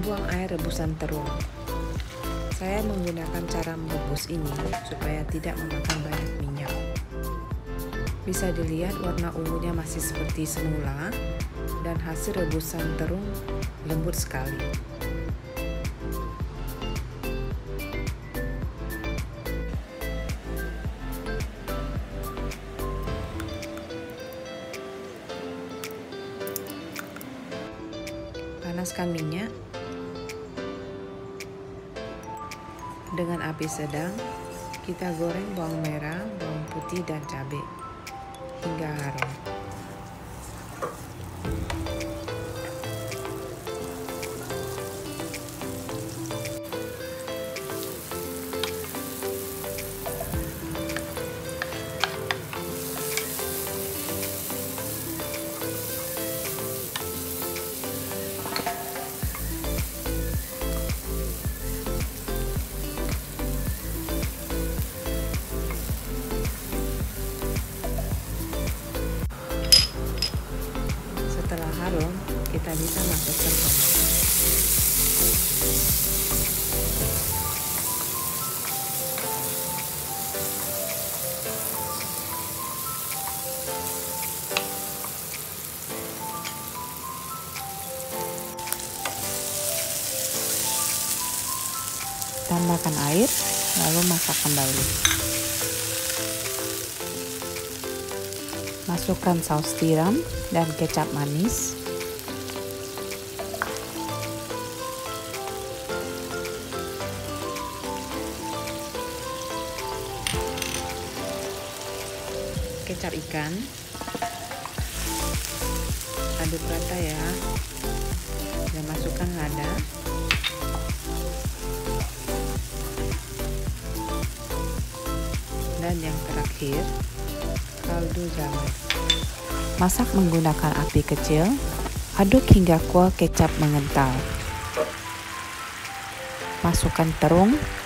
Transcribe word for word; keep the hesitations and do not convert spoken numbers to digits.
Buang air rebusan terung. Saya menggunakan cara merebus ini supaya tidak memakan banyak minyak. Bisa dilihat warna ungunya masih seperti semula dan hasil rebusan terung lembut sekali. Panaskan minyak. Dengan api sedang, kita goreng bawang merah, bawang putih, dan cabai hingga harum. Setelah harum, kita bisa masukkan tomat. Tambahkan air, lalu masak kembali. Masukkan saus tiram dan kecap manis. Kecap ikan. Aduk rata ya. Dan masukkan lada. Dan yang terakhir, kaldu jamur. Masak menggunakan api kecil, aduk hingga kuah kecap mengental. Masukkan terung